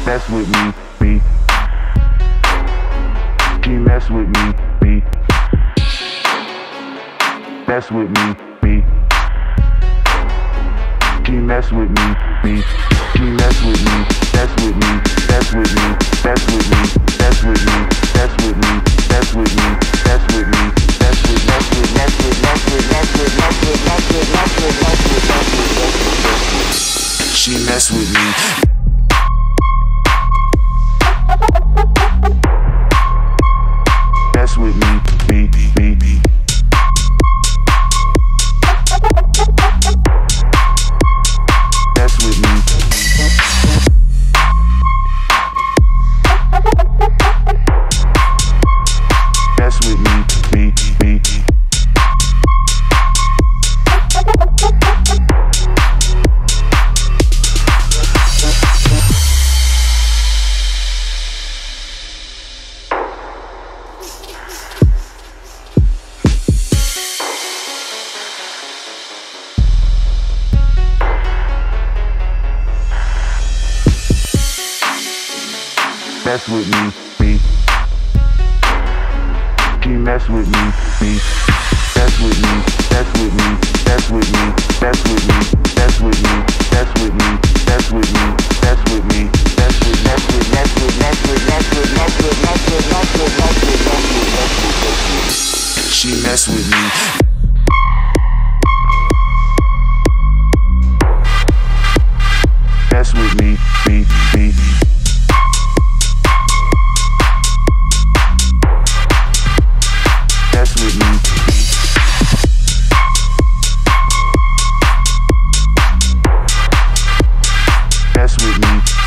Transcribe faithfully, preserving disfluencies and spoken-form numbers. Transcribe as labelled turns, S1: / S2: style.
S1: mess with me, me. She mess with me, me. Mess with me, me. She mess with me, me. She mess with me, mess with me, mess with me, mess with me, mess with me, mess with me, mess with me, mess with me, mess with, mess with, mess with, mess with, mess with, mess with, mess with, mess with, mess with, mess with, mess with. She mess with me. Mess with me, me, me, me. Mess with me. Mess with me, me, me. Mess with me, me. She mess with me, me. Mess with me, mess with me, mess with me, mess with me, mess with me, mess with me, mess with me, mess with me, mess with, mess with, mess with, mess with, mess with, mess with, mess with, mess with, mess with, mess with, mess with. She mess with me. Mess with me, me, me. Mess with me. Mess with me.